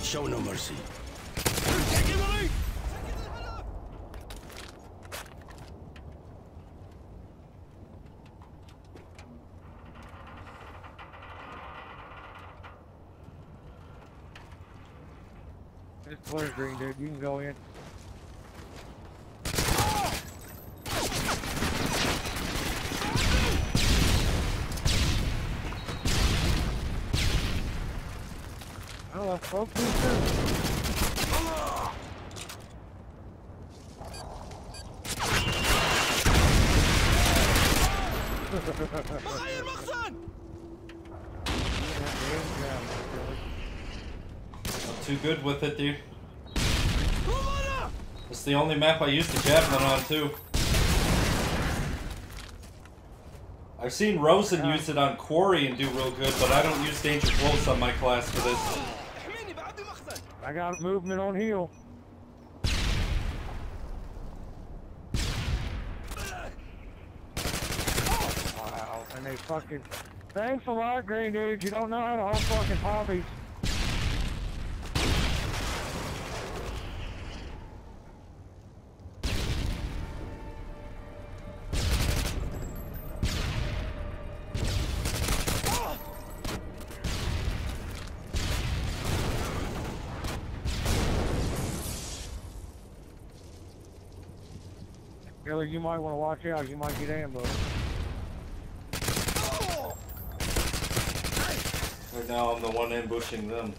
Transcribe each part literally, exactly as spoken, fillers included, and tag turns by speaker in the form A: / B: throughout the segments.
A: Show no mercy.
B: It's clear, green dude. You can go in. Oh, I spoke to you too.
C: I'm too good with it, dude. It's the only map I use the javelin on, too. I've seen Rosen use it on Quarry and do real good, but I don't use Danger Close on my class for this.
B: I got movement on heel. Wow, and they fucking... Thanks a lot, green dude. You don't know how to hold fucking hobbies. Billy, you might want to watch out. You might get ambushed.
C: Right now, I'm the one ambushing them.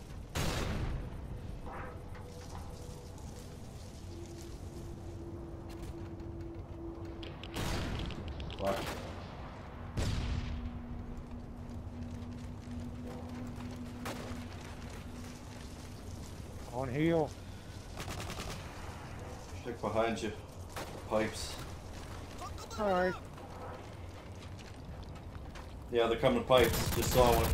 C: What?
B: On heel.
C: Stick behind you. Pipes.
B: Alright.
C: Yeah, they're coming pipes. Just saw one.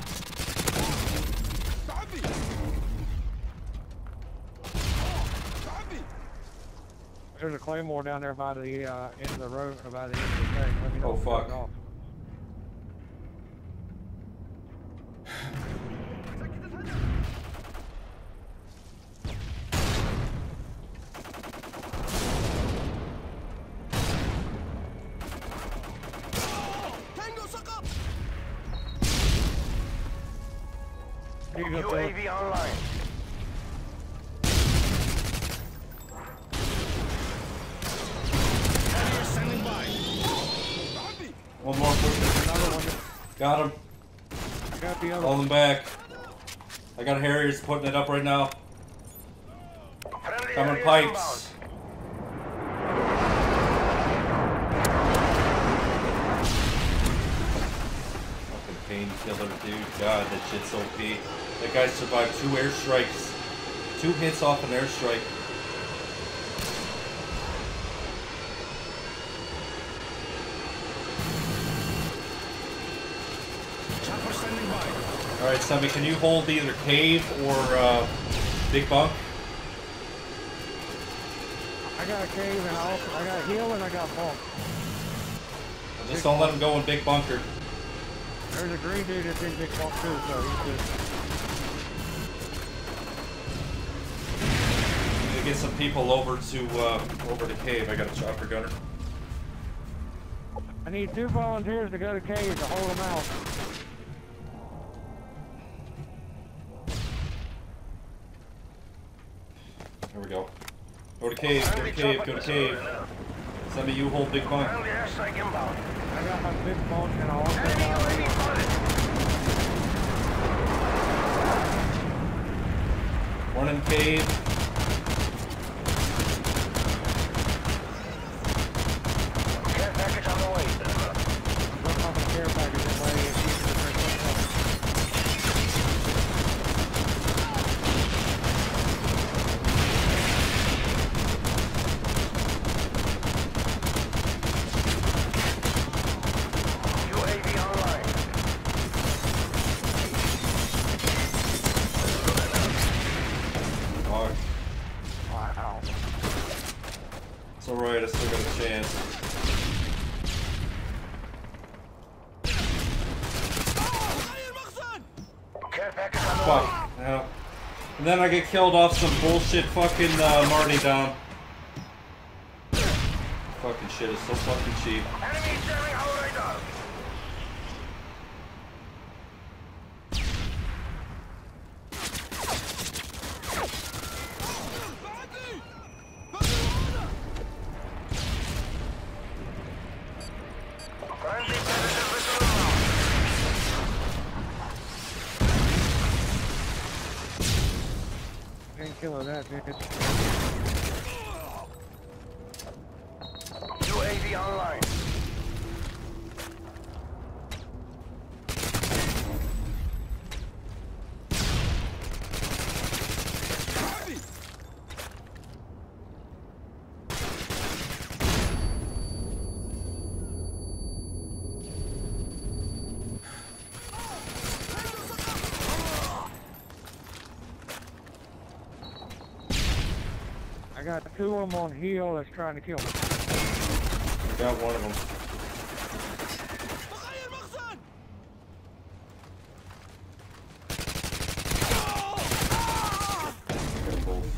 B: There's a claymore down there by the uh, end of the road, or by the end of the thing. Let me know
C: Oh, fuck.
B: off.
D: U A V online.
A: Standing by.
C: One more push.
B: Another one.
C: Got him.
B: I got the other
C: Hold him back. I got Harriers putting it up right now. Coming pipes. Fucking painkiller, dude. God, that shit's O P. That guy survived two airstrikes. Two hits off an airstrike.
A: Chopper standing by.
C: Alright, Sammy, can you hold either cave or uh, big bunk?
B: I got a cave and I, also, I got a heel and I got bunk.
C: Just don't let him go in big bunker.
B: There's a green dude that's in big bunk too, so he's good.
C: I'm gonna get some people over to uh, over to cave. I got a chopper gunner.
B: I need two volunteers to go to cave to hold them out.
C: Here we go. Go to cave, go to cave, go to cave. Some of you hold big bunk.
D: Friendly airstrike inbound.
B: I got my big bunk and I also got
C: One in cave.
D: Care package on the way.
B: I'm going off a care package that way if you can bring something up.
D: U A V online.
C: Fuck.
B: Wow.
C: It's alright, I still got a chance.
D: Care package on the way.
C: Fuck. Now, in then I get killed off some bullshit fucking uh, Marty Dom. Fucking shit is so fucking cheap.
D: Enemy jamming our radar. Friendly predator visual now.
B: Ain't killing that, bitch.
D: U A V online.
B: I got two of them on heel that's trying to kill me.
C: Got one of them. Got both.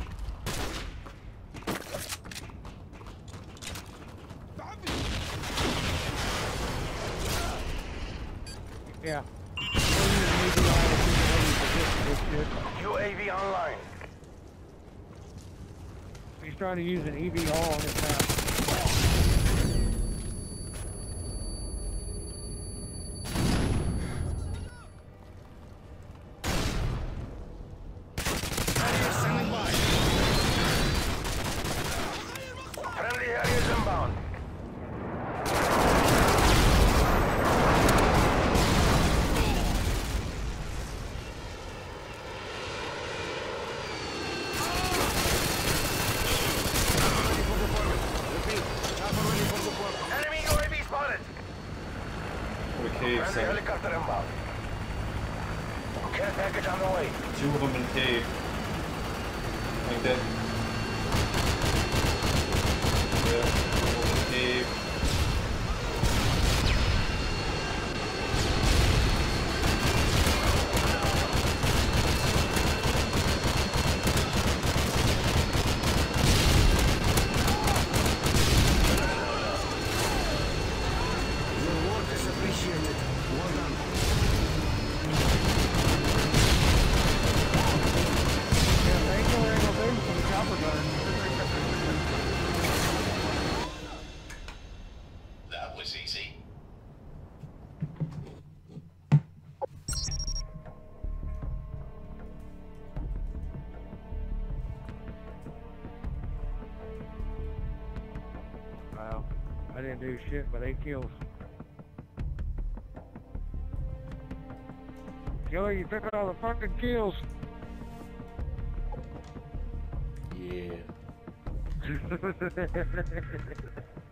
B: Yeah.
D: U A V online.
B: He's trying to use an E V R on his map.
A: Standing by.
D: Friendly areas inbound. Enemy U A V spotted.
C: What a cave,
D: Friendly
C: son.
D: helicopter inbound. Care package on the way.
C: Two of them in cave. Like that. Yeah, two of them in cave.
A: Your work is appreciated. Well done.
B: Yeah, they ain't gonna do from the chopper gun.
E: That was easy.
B: Wow. I didn't do shit, but eight kills. Killer, you took all the fucking kills.
C: Yeah.